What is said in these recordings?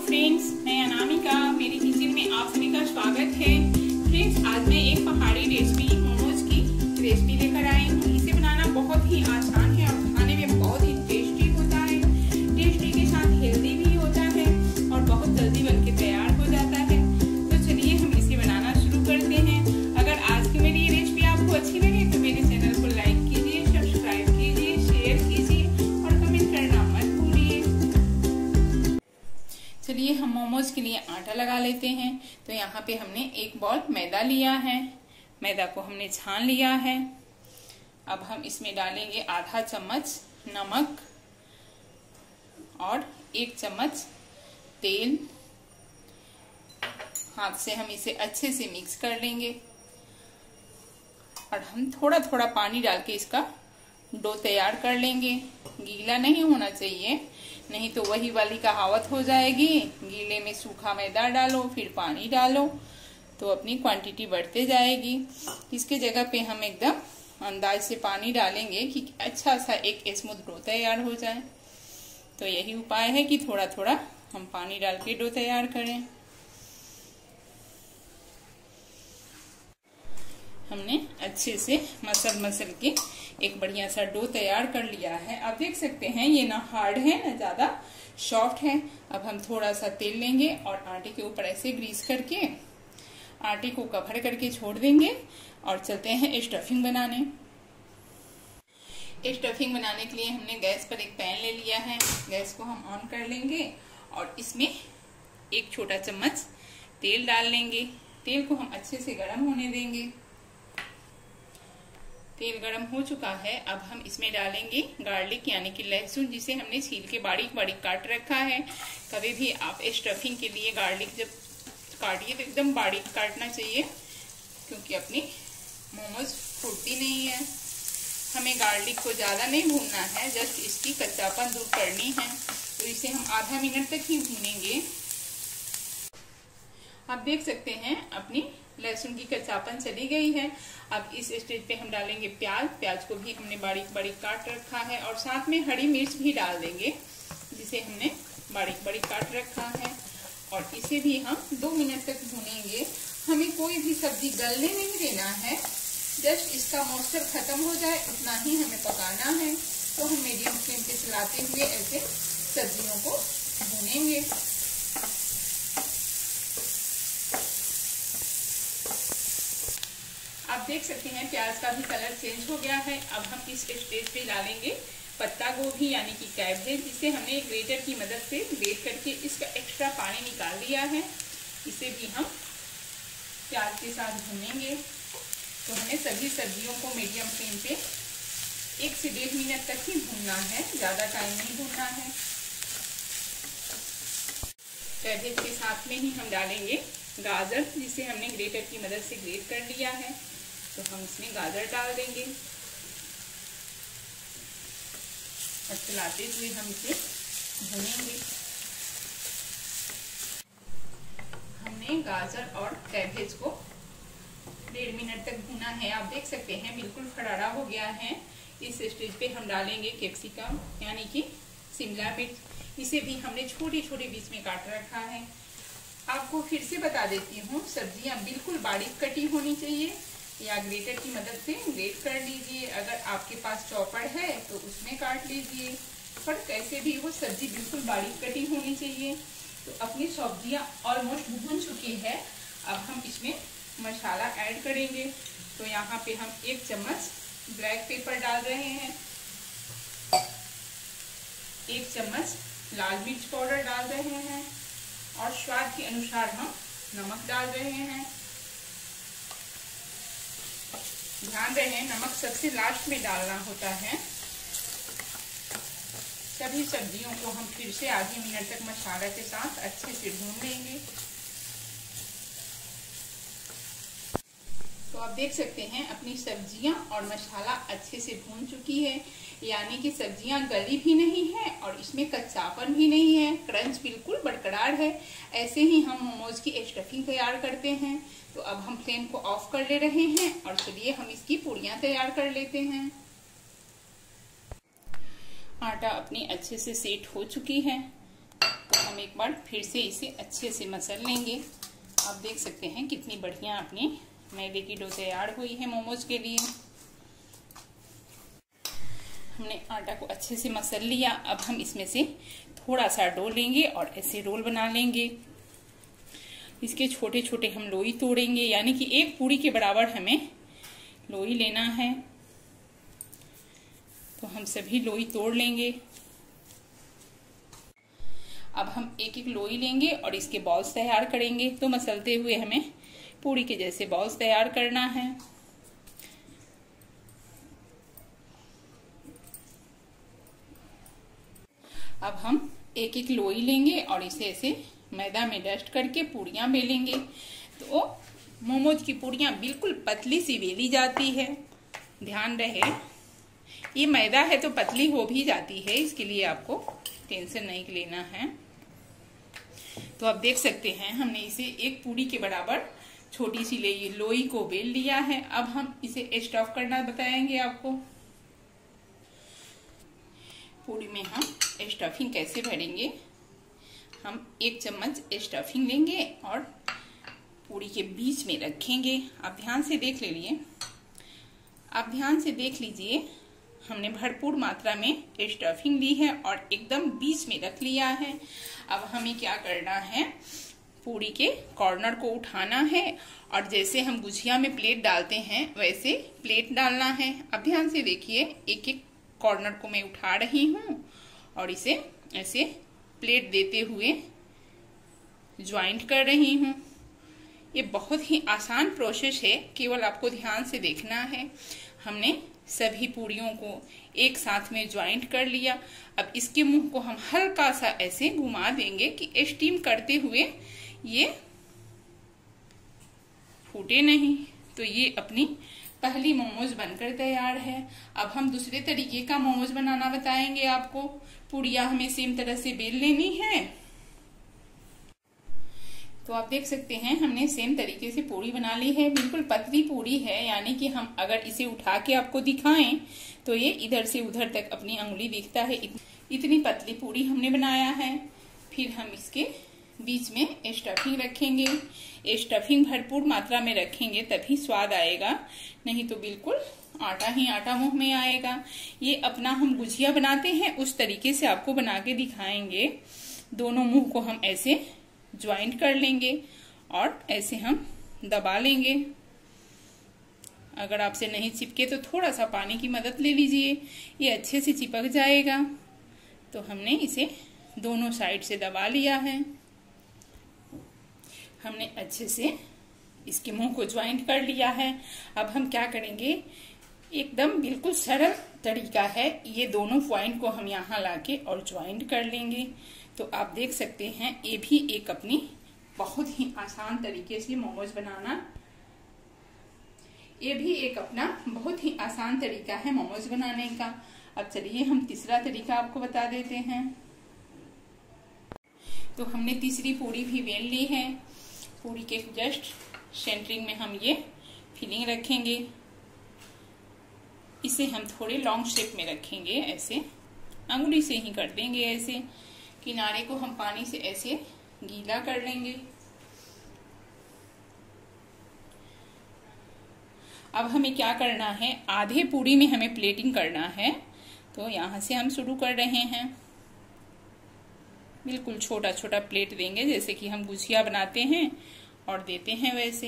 Friends, मैं अनामिका, मेरे kitchen में आप सभी का स्वागत है। फ्रेंड्स, आज मैं एक पहाड़ी रेसिपी मोमोज की रेसिपी लेकर आई हूँ। इसे बनाना बहुत ही आसान है और खाने में बहुत ही टेस्टी होता है। टेस्टी के साथ हेल्दी भी होता है और बहुत जल्दी बनके तैयार हो जाता है। तो चलिए हम इसे बनाना शुरू करते हैं। अगर आज की मेरी ये रेसिपी आपको अच्छी लगे तो मेरे चैनल को लाइक कीजिए, सब्सक्राइब कीजिए, शेयर कीजिए और कमेंट करना मत भूलिए। चलिए हम मोमोज के लिए आटा लगा लेते हैं। तो यहाँ पे हमने एक बॉल मैदा लिया है। मैदा को हमने छान लिया है। अब हम इसमें डालेंगे आधा चम्मच नमक और 1 चम्मच तेल। हाथ से हम इसे अच्छे से मिक्स कर लेंगे और हम थोड़ा थोड़ा पानी डाल के इसका डो तैयार कर लेंगे। गीला नहीं होना चाहिए, नहीं तो वही वाली कहावत हो जाएगी, गीले में सूखा मैदा डालो फिर पानी डालो, तो अपनी क्वांटिटी बढ़ते जाएगी। इसके जगह पे हम एकदम अंदाज से पानी डालेंगे कि अच्छा सा एक स्मूथ डो तैयार हो जाए। तो यही उपाय है कि थोड़ा थोड़ा हम पानी डाल के डो तैयार करें। हमने अच्छे से मसल के एक बढ़िया सा डो तैयार कर लिया है। आप देख सकते हैं ये ना हार्ड है ना ज्यादा सॉफ्ट है। अब हम थोड़ा सा तेल लेंगे और आटे के ऊपर ऐसे ग्रीस करके आटे को कवर करके छोड़ देंगे और चलते हैं स्टफिंग बनाने। स्टफिंग बनाने के लिए हमने गैस पर एक पैन ले लिया है। गैस को हम ऑन कर लेंगे और इसमें 1 छोटा चम्मच तेल डाल लेंगे। तेल को हम अच्छे से गर्म होने देंगे। तेल गरम हो चुका है। अब हम इसमें डालेंगे गार्लिक यानी कि लहसुन, जिसे हमने छील के बारीक बारीक काट रखा है। कभी भी आप स्टफिंग के लिए गार्लिक जब काटिए तो एकदम बारीक काटना चाहिए, क्योंकि अपनी मोमोज फूटती नहीं है। हमें गार्लिक को ज्यादा नहीं भूनना है, जस्ट इसकी कच्चापन दूर करनी है। तो इसे हम आधा मिनट तक ही भूनेंगे। आप देख सकते हैं अपनी लहसुन की कच्चापन चली गई है। अब इस स्टेज पे हम डालेंगे प्याज। प्याज को भी हमने बारीक बारीक काट रखा है और साथ में हरी मिर्च भी डाल देंगे, जिसे हमने बारीक बारीक काट रखा है। और इसे भी हम 2 मिनट तक भूनेंगे। हमें कोई भी सब्जी गलने नहीं देना है, जस्ट इसका मॉइस्चर खत्म हो जाए उतना ही हमें पकाना है। तो हम मीडियम फ्लेम पे चलाते हुए ऐसे सब्जियों को भूनेंगे। आप देख सकते हैं प्याज का भी कलर चेंज हो गया है। अब हम इस स्टेज पे डालेंगे पत्ता गोभी यानी कि कैबेज, जिसे हमने ग्रेटर की मदद से ग्रेट करके इसका एक्स्ट्रा पानी निकाल दिया है। इसे भी हम प्याज के साथ भूनेंगे। तो हमें सभी सब्जियों को मीडियम फ्लेम पे 1 से 1.5 मिनट तक ही भूनना है, ज्यादा टाइम नहीं भूनना है। कैबेज के साथ में ही हम डालेंगे गाजर, जिसे हमने ग्रेटर की मदद से ग्रेट कर लिया है। तो हम इसमें गाजर डाल देंगे और चलाते हुए हम इसे भूनेंगे। हमने गाजर और कैबेज को 1.5 मिनट तक भुना है। आप देख सकते हैं बिल्कुल खरारा हो गया है। इस स्टेज पे हम डालेंगे कैप्सिकम यानी कि शिमला मिर्च। इसे भी हमने छोटे छोटे पीस में काट रखा है। आपको फिर से बता देती हूँ, सब्जियां बिल्कुल बारीक कटी होनी चाहिए या ग्रेटर की मदद से ग्रेट कर लीजिए। अगर आपके पास चॉपर है तो उसमें काट लीजिए, पर कैसे भी वो सब्जी बिल्कुल बारीक कटी होनी चाहिए। तो अपनी सब्जियां ऑलमोस्ट भून चुकी है। अब हम इसमें मसाला ऐड करेंगे। तो यहाँ पे हम 1 चम्मच ब्लैक पेपर डाल रहे हैं, 1 चम्मच लाल मिर्च पाउडर डाल रहे हैं और स्वाद के अनुसार हम नमक डाल रहे हैं। ध्यान रहे नमक सबसे लास्ट में डालना होता है। सभी सब्जियों को हम फिर से आधे मिनट तक मसाला के साथ अच्छे से भून लेंगे। तो आप देख सकते हैं अपनी सब्जियां और मसाला अच्छे से भून चुकी है, यानी कि सब्जियां गली भी नहीं है और इसमें कच्चापन भी नहीं है। क्रंच बिल्कुल बरकरार है। ऐसे ही हम मोमोज की स्टफिंग तैयार करते हैं। तो अब हम फ्लेम को ऑफ कर ले रहे हैं और चलिए हम इसकी पूरियां तैयार कर लेते हैं। आटा अपनी अच्छे से सेट हो चुकी है। तो हम हम एक बार फिर से इसे अच्छे से मसल लेंगे। आप देख सकते हैं कितनी बढ़िया अपनी मैदे की डो तैयार हुई है मोमोज के लिए। हमने आटा को अच्छे से मसल लिया। अब हम इसमें से थोड़ा सा डो लेंगे और ऐसे रोल बना लेंगे। इसके छोटे छोटे हम लोई तोड़ेंगे, यानी कि एक पूरी के बराबर हमें लोई लेना है। तो हम सभी लोई तोड़ लेंगे। अब हम एक एक लोई लेंगे और इसके बॉल्स तैयार करेंगे। तो मसलते हुए हमें पूरी के जैसे बॉल्स तैयार करना है। अब हम एक एक लोई लेंगे और इसे ऐसे मैदा में डस्ट करके पूरियां बेलेंगे। तो मोमोज की पूरियां बिल्कुल पतली सी बेली जाती है। ध्यान रहे, ये मैदा है तो पतली हो भी जाती है, इसके लिए आपको टेंशन नहीं लेना है। तो आप देख सकते हैं हमने इसे एक पूरी के बराबर छोटी सी लोई को बेल लिया है। अब हम इसे स्टफ करना बताएंगे आपको। पूरी में हम स्टफिंग कैसे भरेंगे। हम 1 चम्मच स्टफिंग लेंगे और पूरी के बीच में रखेंगे। आप ध्यान से देख लीजिए, हमने भरपूर मात्रा में स्टफिंग ली है और एकदम बीच में रख लिया है। अब हमें क्या करना है, पूरी के कॉर्नर को उठाना है और जैसे हम गुजिया में प्लेट डालते हैं वैसे प्लेट डालना है। अब ध्यान से देखिए, एक एक कॉर्नर को मैं उठा रही हूँ और इसे ऐसे प्लेट देते हुए ज्वाइंट कर रही हूँ। ये बहुत ही आसान प्रोसेस है, केवल आपको ध्यान से देखना है। हमने सभी पूरियों को एक साथ में ज्वाइंट कर लिया। अब इसके मुंह को हम हल्का सा ऐसे घुमा देंगे कि स्टीम करते हुए ये फूटे नहीं। तो ये अपनी पहली मोमोज बनकर तैयार है। अब हम दूसरे तरीके का मोमोज बनाना बताएंगे आपको। पूरियां हमें सेम तरह से बेल लेनी है। तो आप देख सकते हैं हमने सेम तरीके से पूरी बना ली है। बिल्कुल पतली पूरी है, यानी कि हम अगर इसे उठा के आपको दिखाएं तो ये इधर से उधर तक अपनी अंगुली दिखता है। इतनी पतली पूरी हमने बनाया है। फिर हम इसके बीच में स्टफिंग रखेंगे। स्टफिंग भरपूर मात्रा में रखेंगे तभी स्वाद आएगा, नहीं तो बिल्कुल आटा ही आटा मुंह में आएगा। ये अपना हम गुजिया बनाते हैं उस तरीके से आपको बना के दिखाएंगे। दोनों मुंह को हम ऐसे ज्वाइंट कर लेंगे और ऐसे हम दबा लेंगे। अगर आपसे नहीं चिपके तो थोड़ा सा पानी की मदद ले लीजिए, ये अच्छे से चिपक जाएगा। तो हमने इसे दोनों साइड से दबा लिया है। हमने अच्छे से इसके मुंह को ज्वाइंट कर लिया है। अब हम क्या करेंगे, एकदम बिल्कुल सरल तरीका है। ये दोनों पॉइंट को हम यहाँ लाके और ज्वाइंट कर लेंगे। तो आप देख सकते हैं ये भी एक अपनी बहुत ही आसान तरीके से मोमोज बनाना, ये भी एक अपना बहुत ही आसान तरीका है मोमोज बनाने का। अब चलिए हम तीसरा तरीका आपको बता देते हैं। तो हमने तीसरी पूरी भी बेल ली है। पूरी के जस्ट सेंटरिंग में हम ये फिलिंग रखेंगे। इसे हम थोड़े लॉन्ग शेप में रखेंगे, ऐसे अंगुली से ही कर देंगे। ऐसे किनारे को हम पानी से ऐसे गीला कर लेंगे। अब हमें क्या करना है, आधे पूरी में हमें प्लेटिंग करना है। तो यहां से हम शुरू कर रहे हैं। बिल्कुल छोटा छोटा प्लेट देंगे, जैसे कि हम गुजिया बनाते हैं और देते हैं वैसे।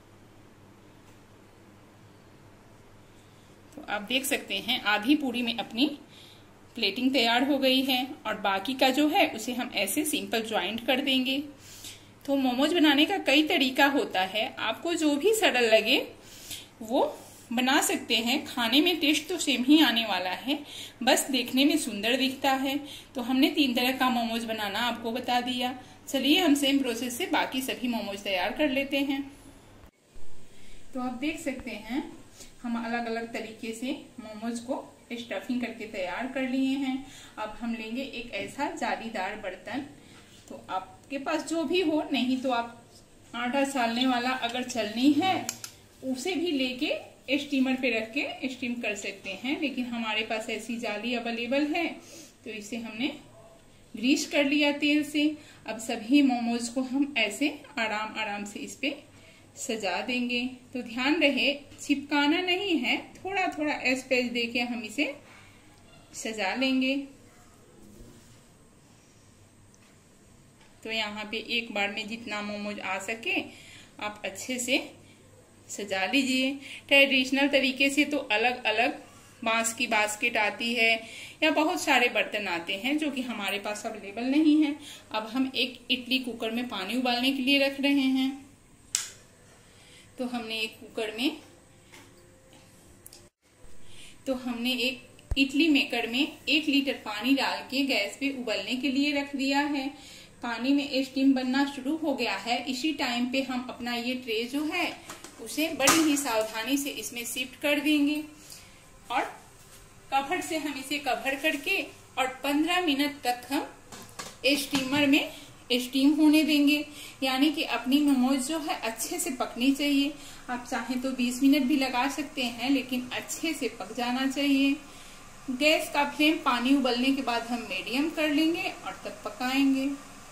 तो आप देख सकते हैं आधी पूरी में अपनी प्लेटिंग तैयार हो गई है और बाकी का जो है उसे हम ऐसे सिंपल ज्वाइंट कर देंगे। तो मोमोज बनाने का कई तरीका होता है, आपको जो भी सरल लगे वो बना सकते हैं। खाने में टेस्ट तो सेम ही आने वाला है, बस देखने में सुंदर दिखता है। तो हमने 3 तरह का मोमोज बनाना आपको बता दिया। चलिए हम सेम प्रोसेस से बाकी सभी मोमोज तैयार कर लेते हैं। तो आप देख सकते हैं हम अलग अलग तरीके से मोमोज को स्टफिंग करके तैयार कर लिए हैं। अब हम लेंगे एक ऐसा जालीदार बर्तन, तो आपके पास जो भी हो, नहीं तो आप आटा सालने वाला अगर चलनी है उसे भी लेके स्टीमर पे रख के स्टीम कर सकते हैं। लेकिन हमारे पास ऐसी जाली अवेलेबल है तो इसे हमने ग्रीस कर लिया तेल से। अब सभी मोमोज को हम ऐसे आराम आराम से इस पे सजा देंगे। तो ध्यान रहे चिपकाना नहीं है, थोड़ा थोड़ा स्पेस देके हम इसे सजा लेंगे। तो यहाँ पे एक बार में जितना मोमोज आ सके आप अच्छे से सजा लीजिए। ट्रेडिशनल तरीके से तो अलग अलग बांस की बास्केट आती है या बहुत सारे बर्तन आते हैं जो कि हमारे पास अवेलेबल नहीं है। अब हम एक इडली कुकर में पानी उबालने के लिए रख रहे हैं। तो हमने एक इडली मेकर में 1 लीटर पानी डाल के गैस पे उबलने के लिए रख दिया है। पानी में स्टीम बनना शुरू हो गया है। इसी टाइम पे हम अपना ये ट्रे जो है उसे बड़ी ही सावधानी से इसमें शिफ्ट कर देंगे और कवर से हम इसे कवर करके और 15 मिनट तक हम स्टीमर में स्टीम होने देंगे। यानी कि अपनी मोमोज जो है अच्छे से पकनी चाहिए। आप चाहें तो 20 मिनट भी लगा सकते हैं, लेकिन अच्छे से पक जाना चाहिए। गैस का फ्लेम पानी उबलने के बाद हम मीडियम कर लेंगे और तब पकाएंगे।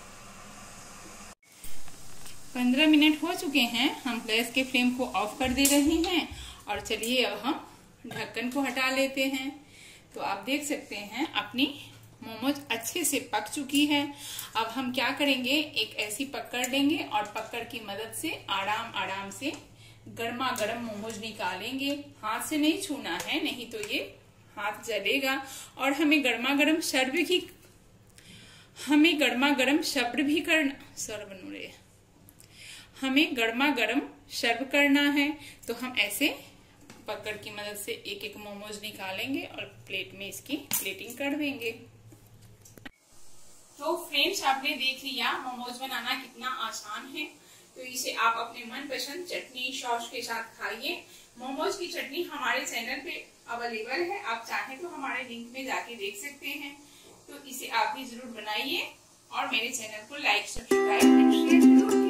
15 मिनट हो चुके हैं। हम गैस के फ्लेम को ऑफ कर दे रहे हैं और चलिए अब हम ढक्कन को हटा लेते हैं। तो आप देख सकते हैं अपनी मोमोज अच्छे से पक चुकी है। अब हम क्या करेंगे, एक ऐसी पकड़ लेंगे और पकड़ की मदद से आराम आराम से गर्मा गर्म मोमोज निकालेंगे। हाथ से नहीं छूना है, नहीं तो ये हाथ जलेगा। और हमें गर्मा गर्म सर्व करना है। तो हम ऐसे पकड़ की मदद से एक एक मोमोज निकालेंगे और प्लेट में इसकी प्लेटिंग कर देंगे। तो फ्रेंड्स, आपने देख लिया मोमोज बनाना कितना आसान है। तो इसे आप अपने मनपसंद चटनी सॉस के साथ खाइए। मोमोज की चटनी हमारे चैनल पे अवेलेबल है, आप चाहें तो हमारे लिंक में जाके देख सकते हैं। तो इसे आप भी जरूर बनाइए और मेरे चैनल को लाइक, सब्सक्राइब एंड शेयर जरूर